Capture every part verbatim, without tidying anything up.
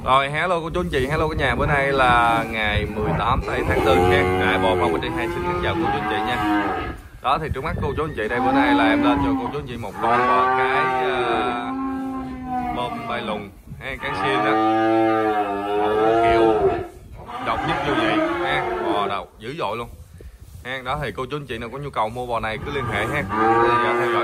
Rồi hello cô chú anh chị, hello cả nhà. Bữa nay là ngày mười tám tháng tư nha. À, bò phong trên hai xin kính chào cô chú anh chị nha. Đó thì trước mắt cô chú anh chị đây, bữa nay là em lên cho cô chú anh chị một con bò cái uh, bông bay lùng hay cái xiên đó, kiểu độc nhất vô vị ha, bò độc dữ dội luôn ha. Đó thì cô chú anh chị nào có nhu cầu mua bò này cứ liên hệ ha. Thì uh, theo dõi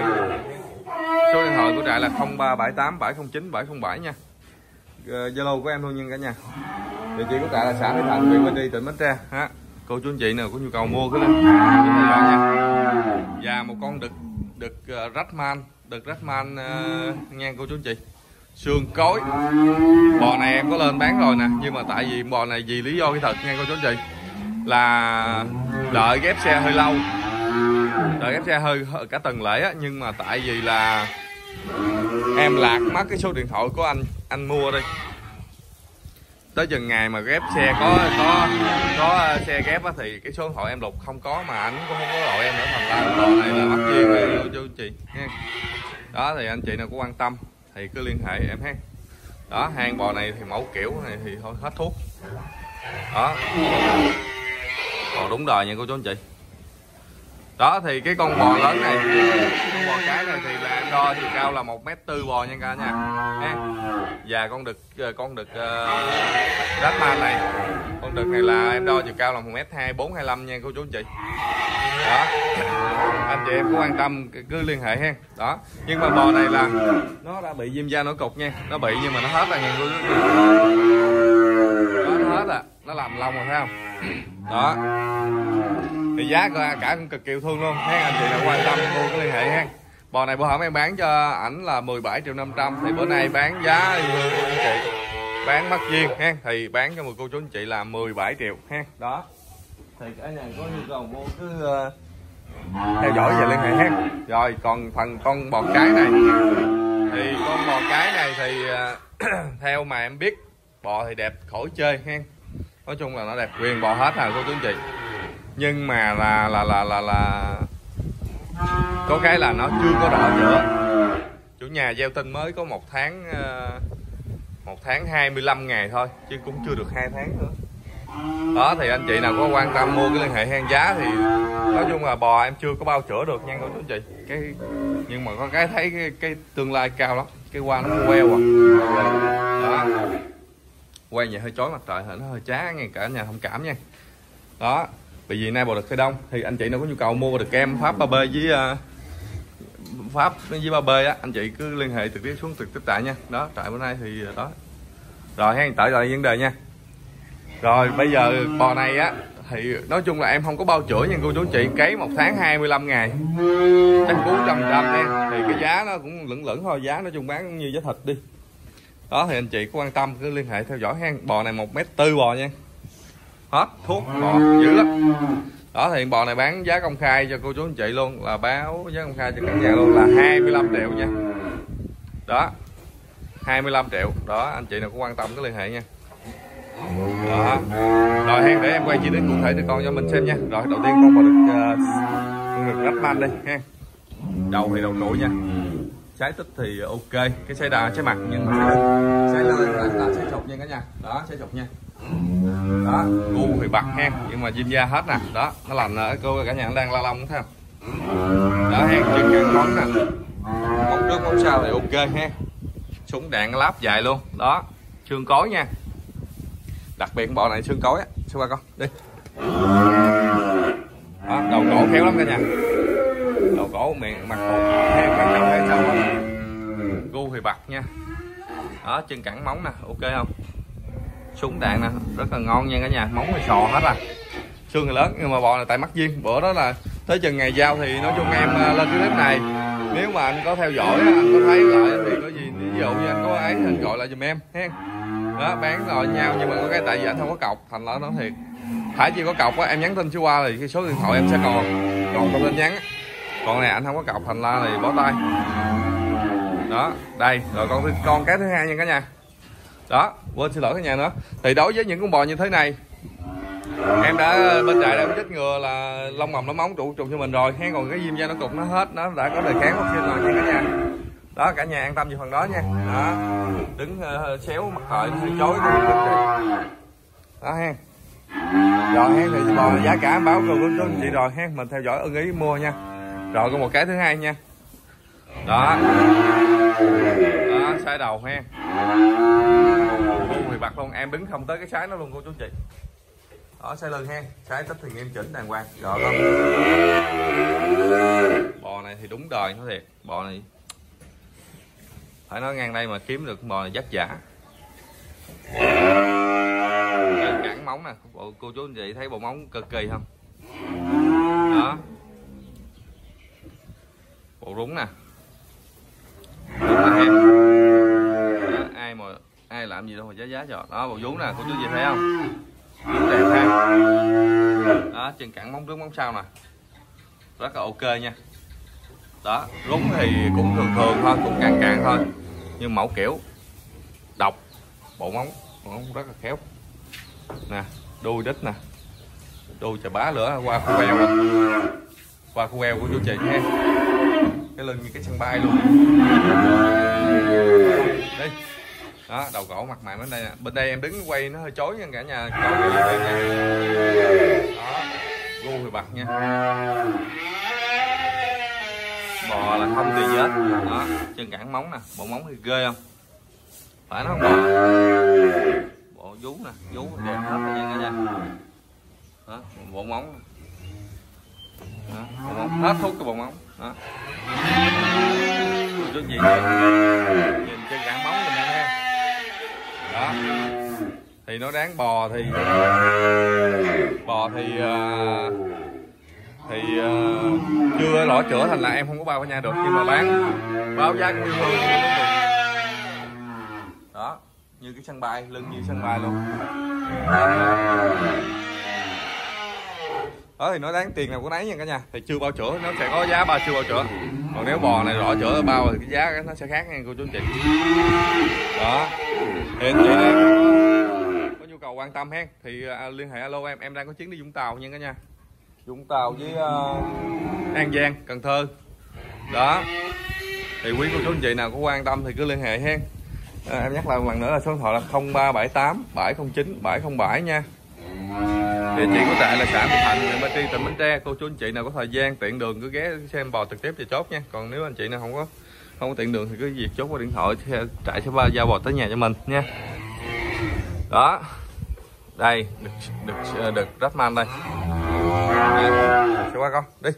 số điện thoại của trại là không ba bảy tám bảy không chín bảy không bảy nha. Zalo của em thôi nha cả nhà. Địa chỉ của trại là xã Mỹ Thạnh, huyện Bình Đi, tỉnh Bến Tre ha. Cô chú anh chị nào có nhu cầu mua cứ lên nha. Và một con đực đực uh, Rachman, đực Rachman uh, nha cô chú anh chị. Xương cối. Bò này em có lên bán rồi nè, nhưng mà tại vì bò này vì lý do kỹ thuật nha cô chú anh chị, là đợi ghép xe hơi lâu. Đợi ghép xe hơi cả tuần lễ á, nhưng mà tại vì là em lạc mất cái số điện thoại của anh anh mua đi, tới chừng ngày mà ghép xe có có có xe ghép á thì cái số điện thoại em lục không có, mà ảnh cũng không có gọi em nữa, thành ra bò này là mất duyên với chú chị nha. Đó thì anh chị nào có quan tâm thì cứ liên hệ em ha. Đó, hang bò này thì mẫu kiểu này thì thôi hết thuốc. Đó, còn đúng đời nha cô chú anh chị. Đó thì cái con bò lớn này, con bò cái này thì là em đo chiều cao là một mét tư bò nha cả nhà. Và con đực con đực uh, Rachman này, con đực này là em đo chiều cao là một mét hai bốn hai lăm nha cô chú anh chị. Đó, anh chị em có quan tâm cứ liên hệ ha. Đó, nhưng mà bò này là nó đã bị viêm da nổi cục nha, nó bị nhưng mà nó hết rồi nha cô chú anh chị. Đó, nó hết à, nó làm lông rồi thấy không? Đó thì giá cả cũng cực kỳ thương luôn ha. Anh chị nào quan tâm mua cái liên hệ ha. Bò này bữa hổm em bán cho ảnh là mười bảy triệu năm trăm, thì bữa nay bán giá như cô chú anh chị, bán mất duyên ha, thì bán cho một cô chú anh chị là mười bảy triệu ha. Đó thì cả nhà có nhu cầu mua cứ uh, theo dõi và liên hệ ha. Rồi còn phần con bò cái này thì con bò cái này thì uh, theo mà em biết, bò thì đẹp khỏi chơi ha, nói chung là nó đẹp quyền bò hết rồi cô chú anh chị. Nhưng mà là là là là là có cái là nó chưa có đỏ chữa. Chủ nhà gieo tinh mới có một tháng một tháng hai mươi lăm ngày thôi, chứ cũng chưa được hai tháng nữa. Đó thì anh chị nào có quan tâm mua cái liên hệ hang. Giá thì nói chung là bò em chưa có bao chữa được nha cô chú anh chị. Cái nhưng mà có cái thấy cái, cái tương lai cao lắm, cái hoa nó queo à. Đó, quay vậy hơi chói mặt trời, nó hơi chá nghe cả nhà thông cảm nha. Đó, bởi vì nay bò đực Khai Đông thì anh chị nào có nhu cầu mua bò đực kem Pháp ba B với uh, Pháp với ba B á, anh chị cứ liên hệ trực tiếp xuống trực tiếp tại nha. Đó, trại bữa nay thì đó. Rồi ha, tới lại vấn đề nha. Rồi bây giờ bò này á thì nói chung là em không có bao chữa nha cô chú chị, cấy một tháng hai mươi lăm ngày, chắc bốn trăm trăm nha. Thì cái giá nó cũng lửng lửng thôi, giá nói chung bán cũng như giá thịt đi. Đó thì anh chị có quan tâm cứ liên hệ theo dõi ha. Bò này một mét tư bò nha, hết thuốc bò dữ lắm. Đó thì bò này bán giá công khai cho cô chú anh chị luôn, là báo giá công khai cho cả nhà luôn là hai mươi lăm triệu nha. Đó, hai mươi lăm triệu. Đó, anh chị nào có quan tâm cứ liên hệ nha. Đó, rồi ha, để em quay chi tiết cụ thể cho con cho mình xem nha. Rồi đầu tiên con bò đực uh, đực Rachman đây ha. Đầu thì đầu trụi nha, sái tích thì ok, cái sái đà sái mặt, nhưng mà sái lên là, là sái sụp nha cả nhà. Đó, sái sụp nha. Đó, gu thì bạc ha, nhưng mà viêm da hết nè. Đó, nó lành ở cô cả nhà nó đang la lông thấy không? Đó ha, chân căng móng nè, móng trước móng sau thì ok ha. Súng đạn láp dài luôn. Đó, xương cối nha, đặc biệt bò này xương cối á. Xuống qua con đi. Đó, đầu cổ khéo lắm cả nhà, đầu cổ miệng mặt cổ hay mặt đầu hay sau đó. Gu thì bạc nha. Đó, chân cẳng móng nè, ok không? Súng đạn nè, rất là ngon nha cả nhà, móng thì sò hết à, xương thì lớn, nhưng mà bò này tại mắc duyên. Bữa đó là tới chừng ngày giao thì nói chung em lên cái clip này, nếu mà anh có theo dõi, anh có thấy lại thì có gì ví dụ như anh có ấy thì anh gọi lại giùm em ha. Đó, bán rồi nhau, nhưng mà có cái tại vì anh không có cọc, thành là nói thiệt, phải chỉ có cọc á em nhắn tin số qua thì cái số điện thoại em sẽ còn còn thông tin nhắn. Còn này anh không có cọc, thành ra thì bó tay. Đó, đây rồi con con cái thứ hai nha cả nhà. Đó, quên xin lỗi cả nhà nữa. Thì đối với những con bò như thế này, em đã bên trại đã chích ngừa là lông mầm nó móng trụ trùng cho mình rồi. Hay còn cái viêm da nó cục nó hết, nó đã có đề kháng vaccine rồi nha cả nhà. Đó, cả nhà an tâm về phần đó nha. Đó, đứng uh, xéo mặt thời hơi chối đó ha. Rồi ha, thì bò giá cả báo cô chú anh chị rồi ha, mình theo dõi ưng ý mua nha. Rồi có một cái thứ hai nha. Đó, đó, sái đầu ha, thì bạc luôn, em đứng không tới cái sái nó luôn cô chú anh chị. Đó, sái lưng ha, sái tích thì nghiêm chỉnh đàng hoàng. Rồi đó, bò này thì đúng đời nó thiệt, bò này phải nói ngang đây mà kiếm được bò này vất vả. Cẳng móng nè, bộ cô chú anh chị thấy bộ móng cực kỳ không? Đó, bộ rúng nè. Đó, ai mà ai làm gì đâu mà giá giá cho. Đó, bộ vú nè, cô chú anh chị thấy không? Vú đẹp ha. Đó, chân cẳng móng trước móng sau nè, rất là ok nha. Đó, rúng thì cũng thường thường thôi, cũng cạn cạn thôi, nhưng mẫu kiểu độc, bộ móng, bộ móng rất là khéo nè, đuôi đít nè, đuôi chà bá lửa qua khu eo rồi, qua khu eo của chú chị ha, cái lưng như cái sân bay luôn. Đi. Đó, đầu cổ mặt mày bên đây nè, bên đây em đứng quay nó hơi chói nha cả nhà, chói đây nha. Đó, gu thì bạc nha. Bò là không tì vết. Đó, chân cẳng móng nè, bộ móng thì ghê không? Phải nó không bò. Bộ vú nè, vú đẹp hết rồi nha cả nhà. Đó, bộ móng. Đó, bộ móng hết thuốc cái bộ móng. Đó. Chú gì nhìn chân cẳng móng mình nha. Đó. Thì nó đáng bò thì bò thì uh, thì uh, chưa lõ chữa thành là em không có bao cả nhà được, nhưng mà bán báo giá cũng yêu thương. Đó, như cái sân bay, lưng như sân bay luôn. Đó thì nó đáng tiền nào của nấy nha cả nhà, thì chưa bao chữa nó sẽ có giá bao chưa bao chữa, còn nếu bò này rõ chữa bao thì cái giá nó sẽ khác nha cô chú anh chị. Đó, thì anh chị này có nhu cầu quan tâm ha thì uh, liên hệ alo em, em đang có chuyến đi Vũng Tàu nha cả nhà, Vũng Tàu với uh, An Giang, Cần Thơ. Đó, thì quý cô chú anh chị nào có quan tâm thì cứ liên hệ ha. À, em nhắc lại một lần nữa là số điện thoại là không ba bảy tám bảy không chín bảy không bảy nha. Địa chỉ của trại là xã Mỹ Thạnh, huyện Ba Tri, tỉnh Bến Tre. Cô chú anh chị nào có thời gian tiện đường cứ ghé xem bò trực tiếp thì chốt nha. Còn nếu anh chị nào không có không có tiện đường thì cứ việc chốt qua điện thoại, trại sẽ giao bò tới nhà cho mình nha. Đó, đây được được được Ratman đây. Đây, sẽ qua con đi.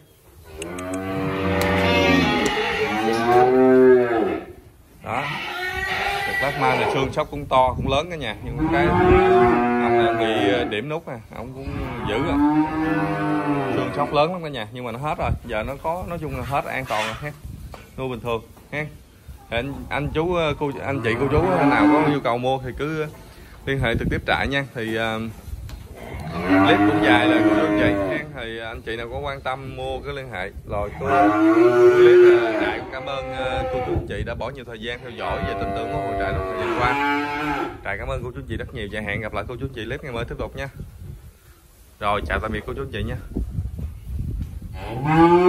Đó, được Ratman là xương sóc cũng to cũng lớn cả nhà, nhưng cái ông này bị điểm nút nè, ông cũng dữ rồi, xương sóc lớn lắm cả nhà, nhưng mà nó hết rồi, giờ nó có nói chung là hết an toàn rồi ha, nuôi bình thường ha. Anh anh chú cô anh chị cô chú nào có nhu cầu mua thì cứ liên hệ trực tiếp trại nha. Thì uh, clip cũng dài là cô chú anh chị, thì anh chị nào có quan tâm mua cứ liên hệ. Rồi cô clip uh, trại cũng cảm ơn uh, cô chú anh chị đã bỏ nhiều thời gian theo dõi và tin tưởng của hội trại trong thời gian qua. Trại cảm ơn cô chú anh chị rất nhiều và hẹn gặp lại cô chú anh chị clip ngày mới tiếp tục nha. Rồi chào tạm biệt cô chú anh chị nha.